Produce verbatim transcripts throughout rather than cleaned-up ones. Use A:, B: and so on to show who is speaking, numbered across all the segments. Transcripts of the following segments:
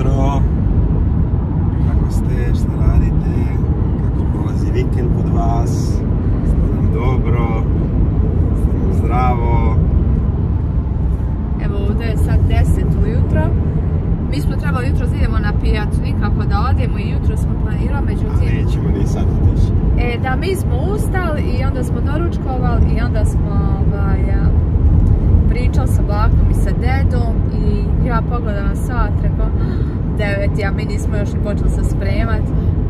A: jutro. Kako ste, šta radite? Kako prolazi vikend kod vas? Ste nam dobro? Ste nam zdravo?
B: Evo ovdje je sad deset ujutro. Mi smo trebali jutro idemo na pijacu, nikako da odemo i jutro smo planirali, međutim...
A: A nećemo ni sad otići.
B: E, da, mi smo ustali i onda smo doručkovali i onda smo ovaj, pričali sa bakom i sa dedom i ja pogledam na sat, rekao devet, ja mi nismo još i počeli se spremat.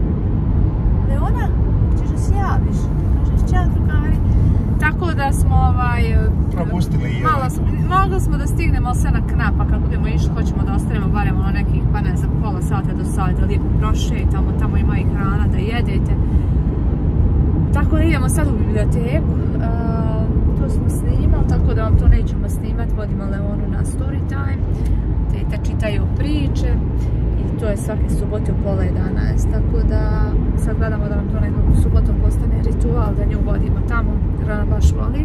B: Leona, ćeš da se javiš? Kažeš, čao drugari. Tako da smo ovaj...
A: Propustili i
B: malo smo, mogli smo da stignemo sve na knap, a kad budemo išli hoćemo da ostanemo barem ono nekih, pa ne znam, pola sata do sata, da lijepo prošetamo, tamo ima i hrana da jedete. Tako da idemo sad u biblioteku, uh, to smo snimali, tako da vam to nećemo snimati, vodimo Leonu na story time, teta čitaju priče i to je svake subote u pola jedanaest, tako da sad gledamo da nam to nekako subotom postane ritual, da nju vodimo tamo, jer ona baš voli.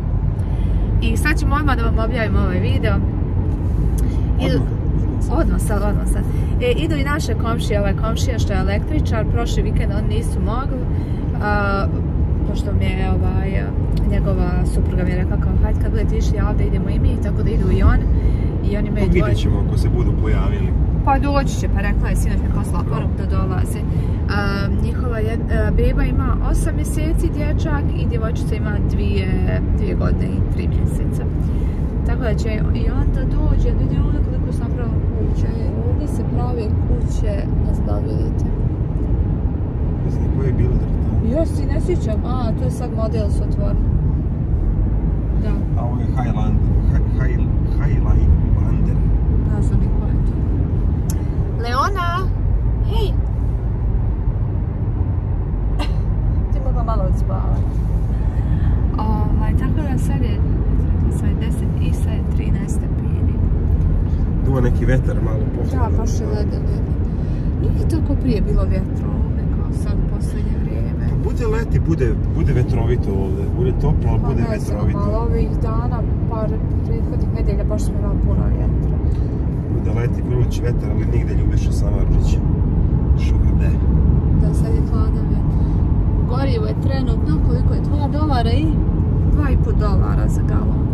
B: I sad ćemo odmah da vam objavimo ovaj video. Idu, odmah sad, odmah sad. E, idu i naše komšije, ovaj komšija što je električar, prošli vikend oni nisu mogli. A, pošto mi je ovaj, njegova supruga mi je rekla kao hajde kad budete išli ovdje idemo i mi, tako da idu i on. I oni imaju dvoje.
A: Vidjet ćemo ako se budu pojavili.
B: Pa doći će, pa rekla je sinoć mi poslala poruku da dolaze. A, njihova jed, a, beba ima osam mjeseci dječak i djevojčica ima dvije, dvije godine i tri mjeseca. Tako da će i onda dođe, vidi ovdje koliko sam napravila kuće. Ovdje se prave kuće, ne znam da vidite.
A: Ne znam koji je bilo drta.
B: Ja si ne sjećam, a to je sad model su otvorili. Da.
A: A ovo je Highland, High, Highlander.
B: Ne znam ni ko je to. Leona! Hej! Ti mogla malo odspavati. Ovaj, tako da sad je, sad je deset i sad je trinaest stepeni.
A: Duva neki vetar malo pohladno.
B: Da, baš je leden, leden. Nije toliko prije bilo vjetra ovdje kao sad u posljednje vrijeme.
A: Bude leti, bude, bude vetrovito ovdje, bude toplo, ali bude
B: pa ne znam,
A: vetrovito.
B: ali ovih dana, par prethodnih nedelja, baš smo imali puno vjetra.
A: Bude leti, vruć vetar, ali nigde Ljubiša Samardžić. Šurde.
B: Da, sad je hladan vjetar. Gorivo je trenutno, koliko je? dva dolara i dva i po dolara za galon.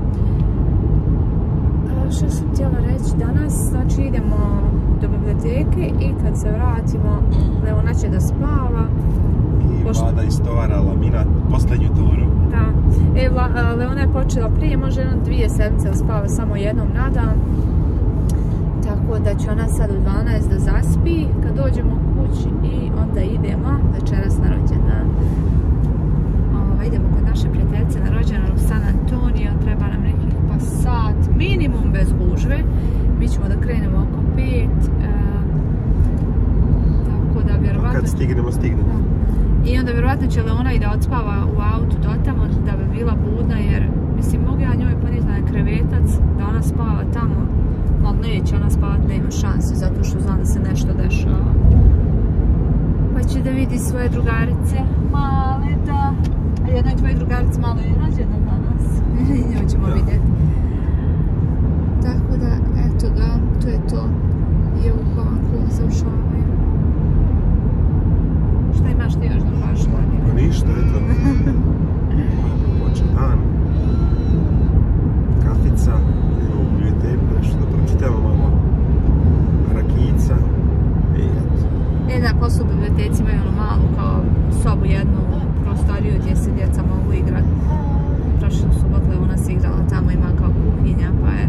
B: Što sam htjela reći danas, znači idemo do biblioteke i kad se vratimo, Leona će da spava.
A: I pošto... Vlada istovarala mi na posljednju turu.
B: Da. E, Vla, Leona je počela prije, može jednom dvije sedmice da spava samo jednom na dan. Tako da će ona sad u dvanaest da zaspi kad dođemo kući i onda idemo večeras na rođendan. Ova, idemo kod naše prijateljice na rođendan u San Antonio, treba nam nekih pa sat, minimum bez gužve. Mi ćemo da krenemo oko pet, e, tako da vjerovatno...
A: Kad stignemo, stignemo.
B: Da. I onda vjerovatno će Leona i da odspava u autu dotamo da bi bila budna, jer mislim mogu ja njoj ponizna je krevetac da ona spava tamo, ali neće ona spavat, nema šanse zato što znam da se nešto dešava. Pa će da vidi svoje drugarice male, da. A jedna od tvoje drugarice malo je rođena danas. Njoj ćemo da vidjeti. Tako da, eto da, to je to. I ovu kovanku završavaju. Šta imaš ti još da kažeš?
A: Pa ništa, eto. Počet dan. Kafica. Idemo u biblioteku, nešto da pročitamo malo. Rakijica. I eto.
B: E da, posle u biblioteci imaju ono malu kao sobu jednu prostoriju gdje se djeca mogu igrati. Prošle subotle ona se igrala tamo, ima kao kuhinja, pa je...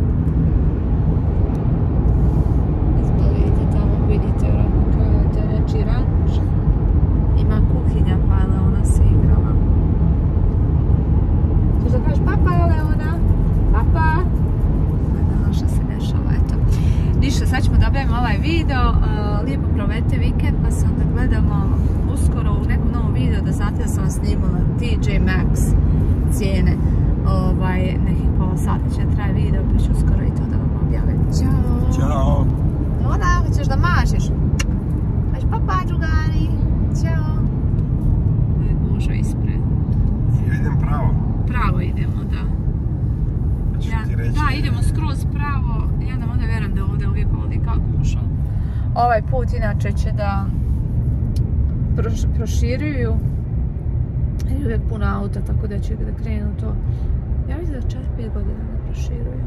B: Izbavite tamo, vidite kao je reči ranč. Ima kuhinja, pa je Leona se igrala. Češ da kažeš papa, Leona? Papa? Ne šta se dešava, eto. Ništa, sad ćemo da objavimo ovaj video. Uh, lijepo provedite vikend, pa se onda gledamo uskoro u nekom novom videu, da znate da sam vam snimala T J Maxx cijene. Ovaj, nekih pola sata će traje video, pa ću uskoro i to da vam objavim. Ćao!
A: Ćao!
B: Ona, hoćeš da mašiš? Kaži papa, drugari! Ćao! Ovo je gužva ispred.
A: Ja idem pravo.
B: Pravo idemo, da.
A: Ja,
B: da, idemo skroz pravo i onda onda vjerujem da ovdje uvijek ovdje kako gužva. Ovaj put inače će da proš, proširuju. Jer je uvijek puno auta, tako da će da krenu to. Ja mislim da četiri pet godina da proširuju.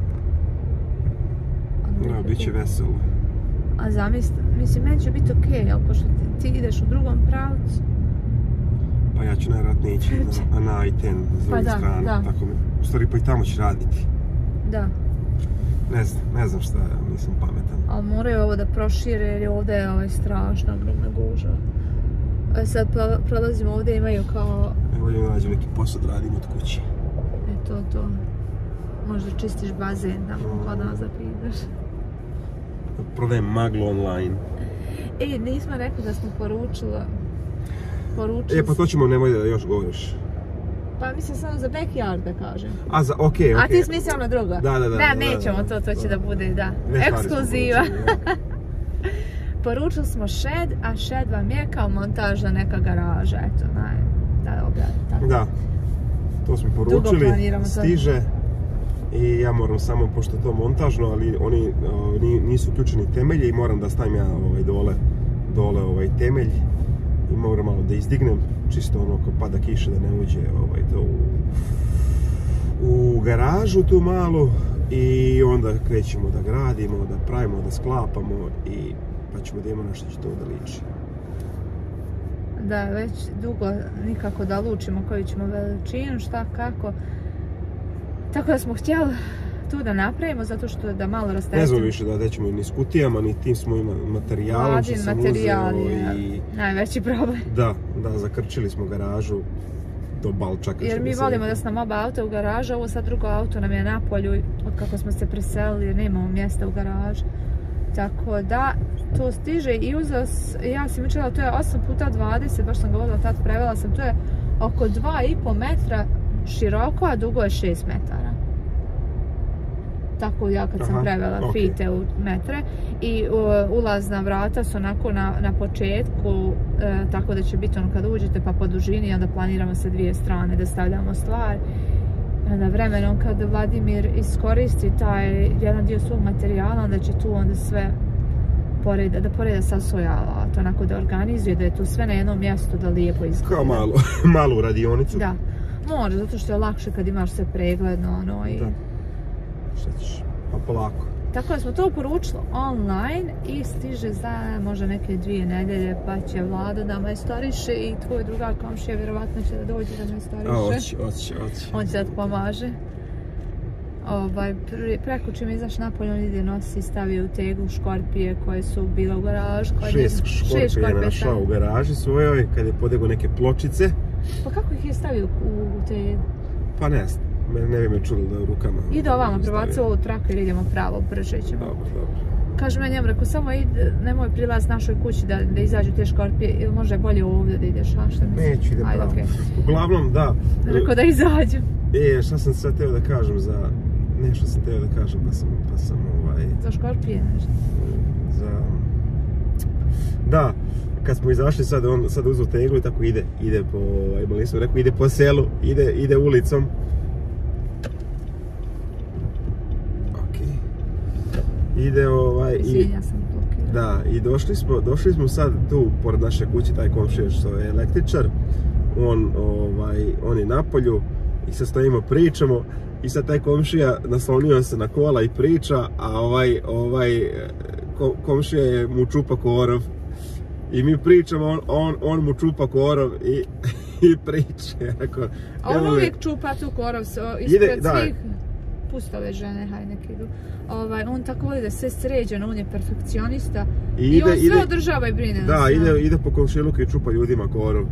A: Da, bit će veselo.
B: A zamisli, mislim, meni će biti okej, okay, ali pošto ti, ti ideš u drugom pravcu.
A: Pa ja ću najvjerojatnije ići na, na I ten s druge
B: pa da,
A: strane.
B: Da.
A: Tako mi, u stvari pa i tamo će raditi.
B: Da.
A: Ne znam, ne znam šta, nisam pametan.
B: Ali moraju ovo da prošire jer je ovdje ovaj, strašna ogromna gužva. A sad prolazimo ovdje, imaju kao...
A: Evo ja nađem neki posao da radim od kuće.
B: E to, to. Možda čistiš bazen tamo kod nas da pideš.
A: Prodajem maglu online.
B: E, nismo rekli da smo poručili... Poručili...
A: E, pa to ćemo, nemoj da još govoriš.
B: Pa mislim samo za backyard da kažem.
A: A za, okej, okay, okej.
B: Okay. A ti smisli ono drugo?
A: Da, da, da.
B: Da, nećemo da, da, to, to će da, da bude, da. Ekskluziva. Poručili smo shed, a shed vam je kao montažna neka garaža, eto, naj, da objavim tako.
A: Da, to smo poručili, stiže i ja moram samo, pošto je to montažno, ali oni uh, nisu uključeni temelji i moram da stavim ja ovaj, dole, dole ovaj temelj i moram malo da izdignem, čisto ono ko pada kiša da ne uđe ovaj, to u, u garažu tu malu i onda krećemo da gradimo, da pravimo, da sklapamo i pa ćemo da imamo nešto će to da liči.
B: Da, već dugo nikako da lučimo koju ćemo veličinu, šta, kako. Tako da smo htjeli tu da napravimo, zato što da malo rasteretimo.
A: Ne znamo više da nećemo ni s kutijama, ni tim smo imali materijalom što sam
B: materijal
A: uzeo
B: je
A: i...
B: najveći problem.
A: Da, da, zakrčili smo garažu do balčaka.
B: Jer mi volimo da su nam oba auta u garažu, ovo sad drugo auto nam je na polju od kako smo se preselili jer nemamo mjesta u garažu. Tako da, to stiže i uzeo, ja sam učela, to je osam puta dvadeset, baš sam govorila, tad prevela sam, to je oko dva i po metra široko, a dugo je šest metara. Tako ja kad sam Aha, prevela okay. fite u metre. I uh, ulazna vrata su onako na, na početku, uh, tako da će biti ono kad uđete pa po dužini, onda planiramo sa dvije strane da stavljamo stvari. Onda vremenom kad Vladimir iskoristi taj jedan dio svog materijala, onda će tu onda sve poreda, da poreda sa svoj alat, onako da organizuje, da je tu sve na jednom mjestu da lijepo izgleda.
A: Kao malu, malu radionicu.
B: Da, može, zato što je lakše kad imaš sve pregledno, ono i...
A: Da. Šta ćeš, pa polako.
B: Tako da smo to poručili online i stiže za možda neke dvije nedelje, pa će Vlada da majstoriše i tvoj drugar komšija vjerovatno će da dođe da majstoriše.
A: A, oći, oći, oći.
B: On će da ti pomaže. Ovaj, preko čim izaš napolje, on ide nosi, stavio u teglu škorpije koje su bile u garažu.
A: Šest škorpije, šest škorpije je našao u garaži svojoj, kad je podego neke pločice.
B: Pa kako ih je stavio u te...
A: Pa ne znam. Ne bi me čuli da je u rukama.
B: Ide ovamo, prebacu ovu traku jer idemo pravo, brže ćemo.
A: Dobro, dobro.
B: Kaže me njemu, rekao, samo ide, nemoj prilaz našoj kući da, da izađu te škorpije, ili možda je bolje ovdje da ideš, a šta misliš?
A: Neću, idem pravo. Okay. Uglavnom, da.
B: Rekao da izađu.
A: E, šta sam sad teo da kažem za... Ne, šta sam teo da kažem, pa sam, pa sam ovaj...
B: Za škorpije nešto?
A: Za... Da, kad smo izašli sad, on sad uzeo teglu i tako ide, ide po, imali smo rekao, ide po selu, ide, ide ulicom. Ide ovaj i da i došli smo došli smo sad tu pored naše kuće, taj komšija što je električar, on ovaj on je na polju i sad stojimo pričamo i sad taj komšija naslonio se na kola i priča, a ovaj ovaj komšija je mu čupa korov i mi pričamo, on on, on mu čupa korov i i priče ako
B: on uvijek čupa tu korov ispred svih. Pustove žene, haj neki idu. Ovaj, on tako voli da sve sređeno, on je perfekcionista i, ide, i on sve ide, održava i brine.
A: Da, ide, ide po komšiluku i čupa ljudima korov.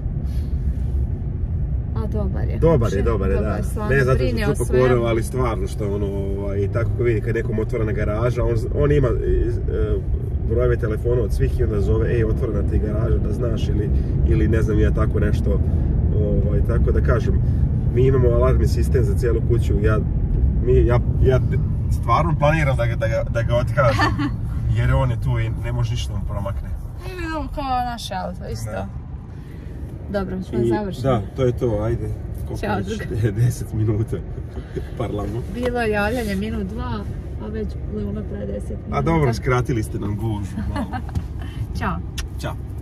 B: A dobar je.
A: Dobar je, dobar je, da.
B: Stvarno,
A: ne zato što čupa korov, ali stvarno što ono, ovaj, tako ko vidi kad nekom otvorena garaža, on, on ima e, brojeve telefona od svih i onda zove, ej, otvorena ti garaža, da znaš, ili, ili ne znam ja tako nešto, ovaj, tako da kažem, mi imamo alarmni sistem za cijelu kuću, ja Mi, ja, ja stvarno planiram da ga, da ga, da ga otkažem, jer on je tu i ne može ništa mu promakne.
B: Ima je ovo kao naše auto, isto. Da. Dobro, smo završili.
A: Da, to je to, ajde. Koliko
B: Ćao,
A: već? deset minuta parlamo.
B: Bilo je javljanje minut dva, već Leona traje deset minuta.
A: A dobro, skratili ste nam gužu.
B: Ćao.
A: Ćao.